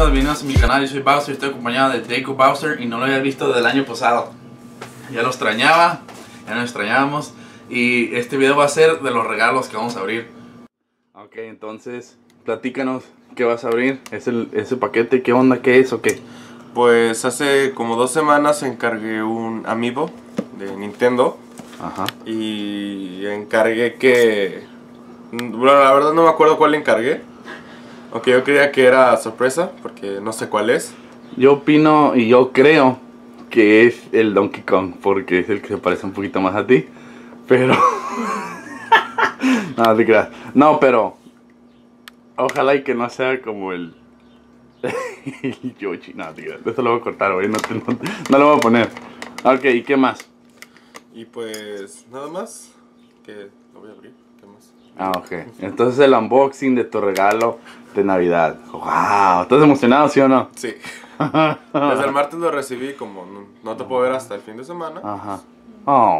amigos, bienvenidos a mi canal. Yo soy Bowser, estoy acompañado de Draco Bowser y no lo había visto desde el año pasado. Ya lo extrañaba, ya nos extrañábamos. Y este video va a ser de los regalos que vamos a abrir. Ok, entonces, platícanos qué vas a abrir. ¿Ese paquete? ¿Qué onda? ¿Qué es o qué? Pues hace como 2 semanas encargué un Amiibo de Nintendo. Ajá. Y encargué que... Bueno, la verdad no me acuerdo cuál encargué. Aunque yo creía que era sorpresa, porque no sé cuál es. Yo opino y yo creo que es el Donkey Kong, porque es el que se parece un poquito más a ti. Pero... no, te creas. No, pero... ojalá y que no sea como el... el Yoshi. No, te creas. Eso lo voy a cortar, güey. No lo voy a poner. Ok, ¿y qué más? Y pues nada más. Que lo voy a abrir. ¿Qué más? Ah, ok. Entonces el unboxing de tu regalo de Navidad. Wow, ¿estás emocionado, sí o no? Sí. Desde el martes lo recibí, como no te puedo ver hasta el fin de semana. Ajá. Oh.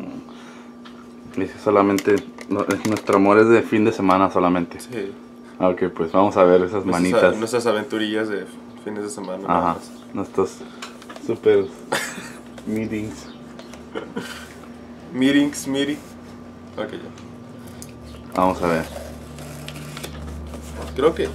Dice solamente, nuestro amor es de fin de semana solamente. Sí. Ok, pues vamos a ver esas manitas. Nuestras aventurillas de fines de semana. Ajá. Nuestros super meetings. Meeting. Ok, ya. Vamos a ver. Creo que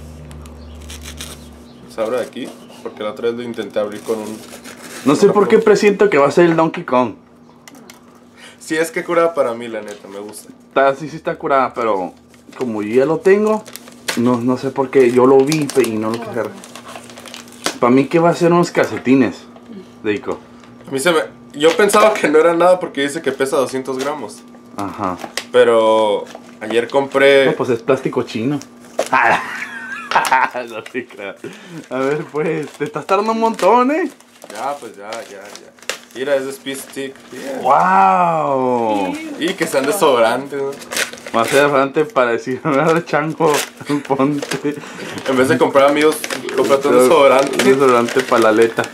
se abre de aquí, porque la otra vez lo intenté abrir con un... No sé por qué presiento que va a ser el Donkey Kong. Sí, es que cura para mí, la neta, me gusta. Sí está curada, pero como yo ya lo tengo, no sé por qué. Yo lo vi y no lo quise. Para mí que va a ser unos calcetines, Deiko. A mí yo pensaba que no era nada porque dice que pesa 200 gramos. Ajá. Pero ayer compré... No, pues es plástico chino. No te creas. A ver, pues, te estás tardando un montón, Ya, pues ya. Mira, es de Speed Stick. Yeah. ¡Wow! Y que sean desodorantes, ¿no? Va a ser bastante parecido a chango. Ponte. En vez de comprar amigos, cómprate un desodorante. Un desodorante para la aleta.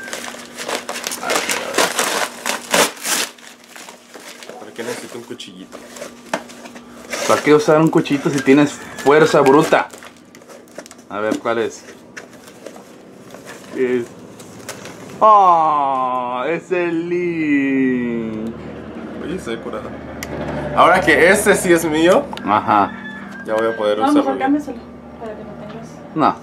¿Para qué necesito un cuchillito? ¿Para qué usar un cuchillito si tienes fuerza bruta? A ver, ¿cuál es? Es... ¡oh! Es el Link. Oye, estoy curada. Ahora que este sí es mío, Ajá. ya voy a poder No, usarlo. mejor cámbiaselo para que no tengas. No.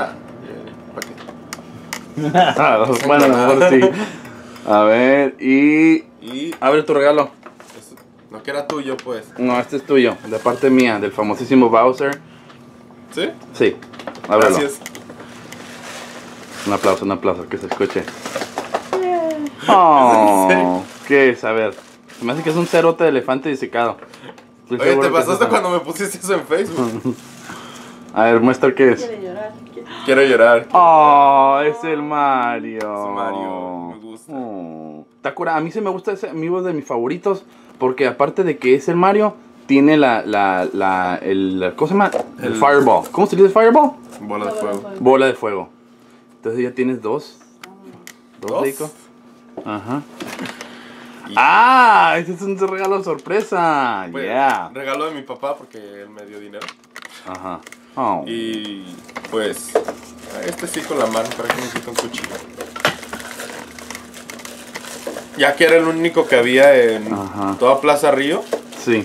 Nah, ¿para qué? Bueno, a lo mejor sí. A ver, y abre tu regalo. No que era tuyo, pues. No, este es tuyo, de parte mía, del famosísimo Bowser. ¿Sí? Sí, ábrelo. Gracias. Un aplauso, que se escuche. Oh, ¿qué es? A ver, se me hace que es un cerote de elefante disecado. Estoy Oye, seguro te que pasaste es eso. cuando me pusiste eso en Facebook. A ver, muestra qué es. Quiere llorar. Quiero llorar. Oh, es el Mario. Es Mario, me gusta. Oh, está curado. A mí sí me gusta ese amigo de mis favoritos. Porque aparte de que es el Mario, tiene ¿cómo se llama? El Fireball. ¿Cómo se dice Fireball? Bola de fuego. Bola de fuego. Entonces ya tienes dos. ¿Dos? Rico. Ajá. ¡Ah! Ese es un regalo sorpresa. Pues, Yeah. regalo de mi papá porque él me dio dinero. Ajá. Oh. Y pues, este sí con la mano, para que necesito un cuchillo. Ya que era el único que había en toda Plaza Río, Sí.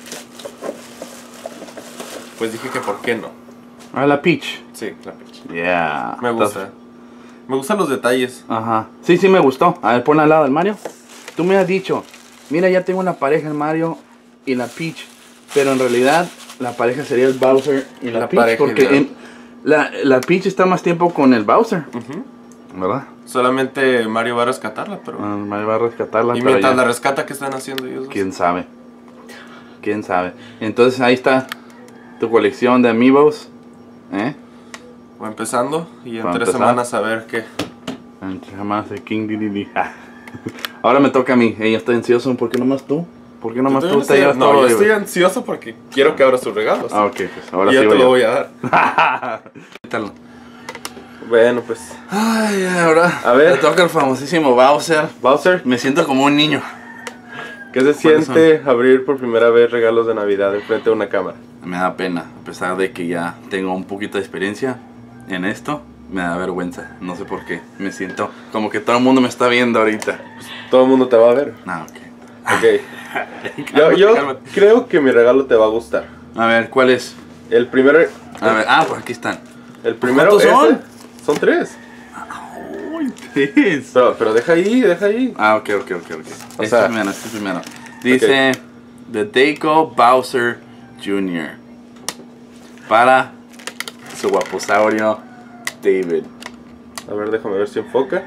pues dije que por qué no. Ah, la Peach. Sí, la pecha. Yeah. Me gusta. Me gustan los detalles. Ajá. Sí, me gustó. A ver, ponla al lado del Mario. Tú me has dicho, mira, ya tengo una pareja, el Mario y la Peach. Pero en realidad, la pareja sería el Bowser y la Peach. pareja Porque ideal. la Peach está más tiempo con el Bowser. ¿Verdad? Solamente Mario va a rescatarla, pero... Mario va a rescatarla. y pero mientras ya- la rescata, ¿qué están haciendo ellos dos? ¿quién sabe? ¿Quién sabe? Entonces ahí está tu colección de Amiibos. Voy empezando y en Va a 3 empezar. semanas a ver qué. Entre jamás de King Diddy. Ahora me toca a mí. Yo estoy ansioso. ¿Por qué nomás tú? ¿Por qué nomás tú te llevas No, todo? yo estoy ansioso porque quiero que abras tus regalos. Ah, ok, pues ahora y sí yo te lo voy a dar. Quítalo. Bueno, pues. Ay, ahora A ver. me toca el famosísimo Bowser. Bowser, Me siento como un niño. ¿qué se siente abrir por primera vez regalos de Navidad enfrente de una cámara? Me da pena, a pesar de que ya tengo un poquito de experiencia en esto. Me da vergüenza, no sé por qué. Me siento como que todo el mundo me está viendo ahorita. Todo el mundo te va a ver. No, ok. Ok. Yo Cálmate. creo que mi regalo te va a gustar. A ver, ¿cuál es? El primero. A ver, pues aquí están. El primero ¿Cuántos son? ese, son 3. Uy, tres. Pero deja ahí, deja ahí. Ah, ok. O Este sea, primero, este primero. Dice The Deco Bowser Jr. Para su guaposaurio David. A ver, déjame ver si enfoca.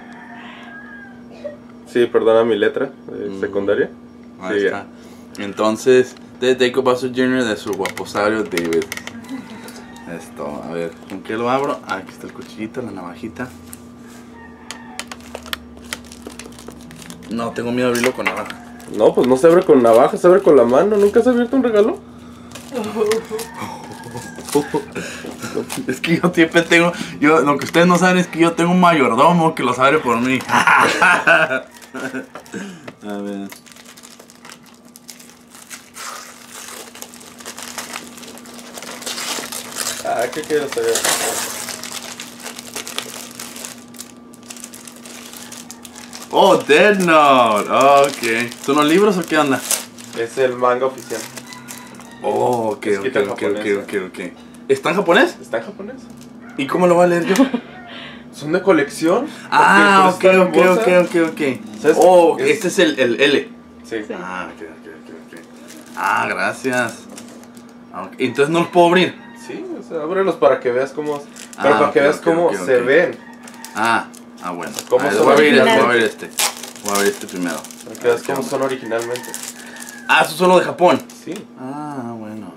Sí, perdona mi letra secundaria. Ahí Sí, está. Entonces, The Deco Bowser Jr. de su guaposaurio David. Esto, a ver, ¿con qué lo abro? Ah, aquí está el cuchillito, la navajita. No, tengo miedo de abrirlo con navaja. No, pues no se abre con navaja, se abre con la mano. ¿Nunca has abierto un regalo? Es que yo siempre tengo, lo que ustedes no saben es que yo tengo un mayordomo que los abre por mí. A ver. Ah, ¿qué quieres saber? Oh, Dead Note. Ok. ¿Son los libros o qué onda? Es el manga oficial. Oh, ok. Escrito en japonés, Ok. ¿Está en japonés? ¿Está en japonés? ¿Y cómo lo voy a leer yo? Son de colección. Ah, porque por eso están en bolsa. ok. ¿Sabes? Oh, Es- este es el L. Sí. Sí. Ah, ok. Ah, gracias. Ok, entonces no los puedo abrir. Sí, o sea, ábrelos para que veas cómo. Pero Ah, para que ok, veas ok, cómo ok, se ok. ven. Bueno. ¿Cómo A ver, son voy a abrir originales? este. Voy a abrir este primero. Para que veas cómo son originalmente. Ah, eso es solo de Japón. Sí, Ah, bueno.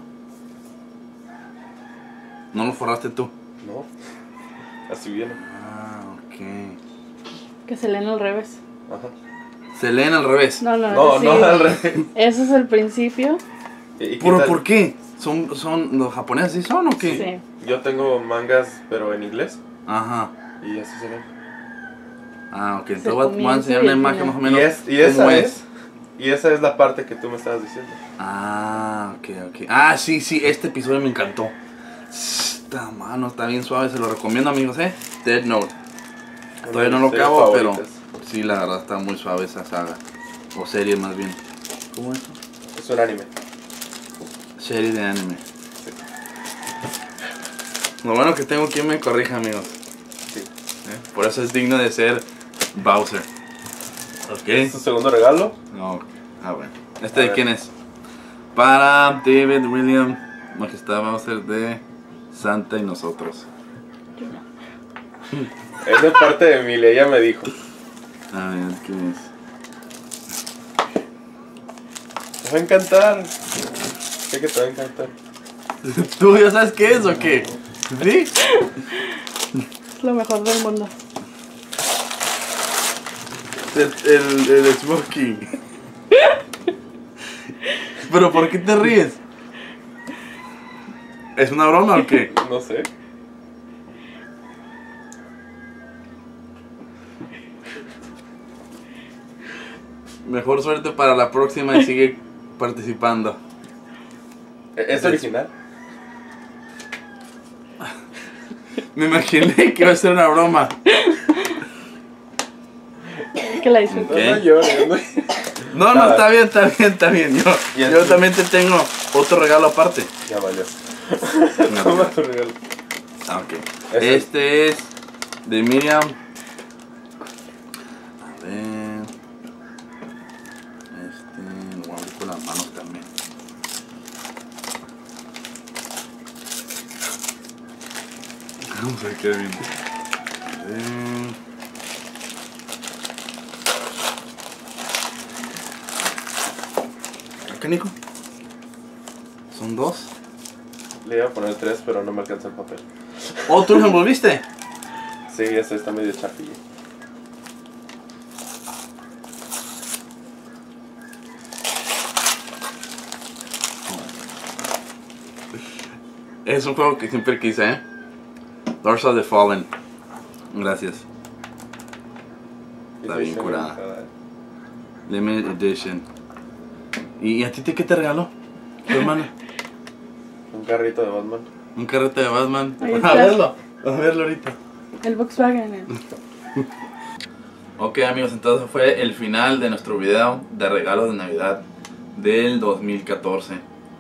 ¿No lo forraste tú? no. Así viene. Ah, ok. Que se leen al revés. Ajá. Se leen al revés. No, No, sí. no al revés. Ese es el principio. ¿Y ¿Pero tal? por qué? ¿Son los japoneses sí son o qué? Sí. Yo tengo mangas, pero en inglés. Ajá. Y así se ven. Ah, ok. Se Entonces voy a comienza enseñar y una al imagen final. más o menos. Y esa cómo es. Y esa es la parte que tú me estabas diciendo. Ah, ok. Ah, sí, este episodio me encantó. Esta mano está bien suave, se lo recomiendo, amigos, Dead Note. Todavía no lo Series acabo, pero favoritas. sí, la verdad está muy suave esa saga. O serie más bien. ¿Cómo es eso? Es un anime. Serie de anime. Lo bueno que tengo quien me corrija, amigos. Sí. Por eso es digno de ser Bowser. Ok. ¿Es tu segundo regalo? No. Ah, bueno. A ¿Este de ver. quién es? Para David William, Majestad Bowser de Santa y nosotros. Es de parte de Emilia, ella me dijo. A ver, ¿qué es? Te va a encantar. Sé que te va a encantar. ¿Tú ya sabes qué es o qué? ¿Sí? Es lo mejor del mundo. El smoking. ¿Pero por qué te ríes? ¿Es una broma o qué? No sé. Mejor suerte para la próxima y sigue participando. ¿Es original? Me imaginé que iba a ser una broma. Que la disfruto. Ok. No llores, no. No, Nada. está bien. Ya Yo sí. también te tengo otro regalo aparte. Ya valió. No. Toma tu regalo. Ah, ok. Ese. Este es de Miriam. A ver. Lo voy a abrir con las manos también. Vamos a ver qué viene. A ver. ¿Qué, Nico? ¿Son dos? Le iba a poner 3, pero no me alcanza el papel. ¿Oh, tú los envolviste? Sí, ese está medio chafillo. Es un juego que siempre quise, Lords of the Fallen. Gracias. Está bien curada. Limited Edition. ¿Y a ti qué te regaló? Tu hermana. Un carrito de Batman. Un carrete de Batman. Ahí A está. verlo ahorita. El Volkswagen. Ok amigos, entonces fue el final de nuestro video de regalos de Navidad del 2014.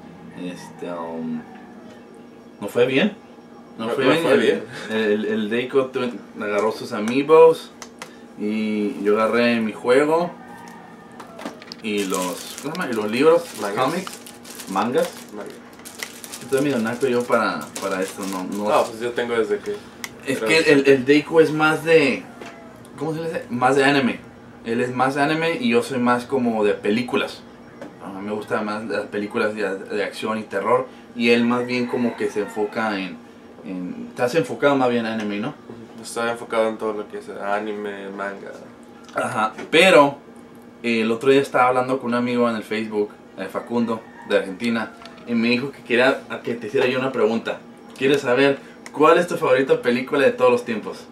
¿No fue bien? No fue bien. El Deiko agarró sus amiibos y yo agarré mi juego y los libros, los cómics, mangas. Estoy medio naco yo para esto, no. No, pues yo tengo desde que... Es que el Deiko es más de... ¿Cómo se le dice? Más de anime. Él es más de anime y yo soy más como de películas. A mí me gustan más las películas de acción y terror. Y él más bien como que se enfoca estás enfocado más bien en anime, ¿no? Estoy enfocado en todo lo que es anime, manga. Ajá, pero el otro día estaba hablando con un amigo en el Facebook, Facundo, de Argentina. Y me dijo que quería que te hiciera yo una pregunta. ¿Quieres saber cuál es tu favorita película de todos los tiempos?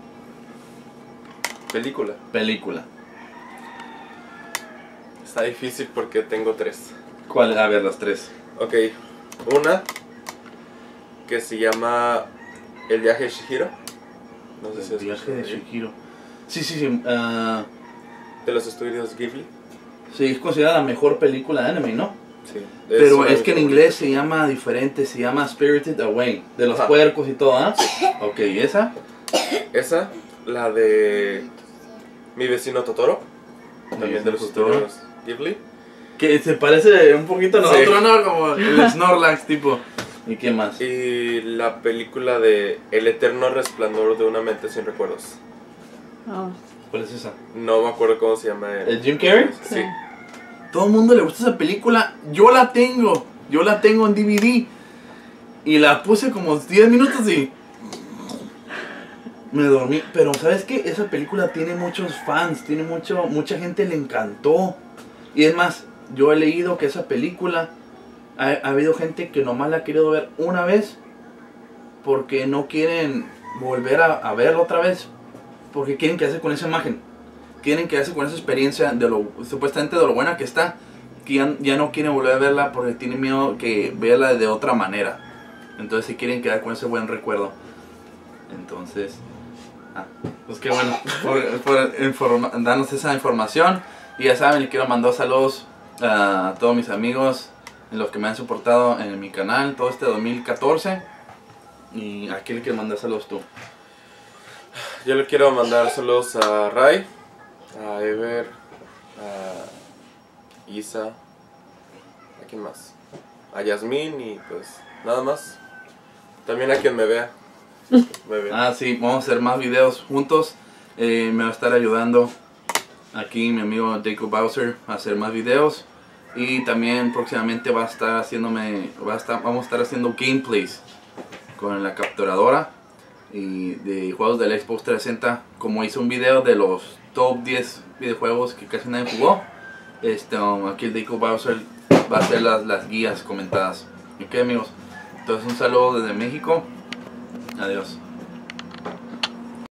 Película. Está difícil porque tengo 3. ¿Cuál? A ver, las 3. Ok, una que se llama El viaje de Chihiro. No sé si El viaje de escuchado. Chihiro. Sí. De los estudios Ghibli. Sí, es considerada la mejor película de anime, ¿no? Sí. Pero una de es mis que en favoritas. inglés se llama diferente, se llama Spirited Away, de los Ajá. puercos y todo, ¿ah? Ok, ¿esa? Esa, la de Mi vecino Totoro. También de los vecino Totoro. estudios Ghibli. Que se parece un poquito a nosotros, Sí. ¿no? Como el Snorlax, tipo. ¿Y qué más? Y la película de El eterno resplandor de una mente sin recuerdos. Oh, ¿Cuál es esa? No me acuerdo cómo se llama. ¿El Jim Carrey? Sí. Todo el mundo le gusta esa película. Yo la tengo en DVD. Y la puse como 10 minutos y me dormí. Pero ¿sabes qué? Esa película tiene muchos fans. Mucha gente le encantó. Y es más, yo he leído que esa película ha habido gente que nomás la ha querido ver una vez porque no quieren volver a verla otra vez. Porque quieren quedarse con esa imagen. Quieren quedarse con esa experiencia de supuestamente de lo buena que está. Que ya no quieren volver a verla porque tienen miedo que verla de otra manera. Entonces se quieren quedar con ese buen recuerdo. Entonces, pues qué bueno por darnos esa información. Y ya saben, le quiero mandar saludos a todos mis amigos, los que me han soportado en mi canal todo este 2014. ¿Y a quién le quiero mandar saludos tú? Yo le quiero mandar saludos a Ray, a Ever, a Isa, ¿a quién más? A Yasmín y pues nada más. También a quien me vea. Sí, vamos a hacer más videos juntos. Me va a estar ayudando aquí mi amigo Deiko Bowser a hacer más videos. Y también próximamente vamos a estar haciendo gameplays con la capturadora y de juegos del Xbox 360. Como hice un video de los top 10 videojuegos que casi nadie jugó, aquí el Deiko Bowser va a hacer las guías comentadas. Ok amigos, entonces un saludo desde México. Adiós.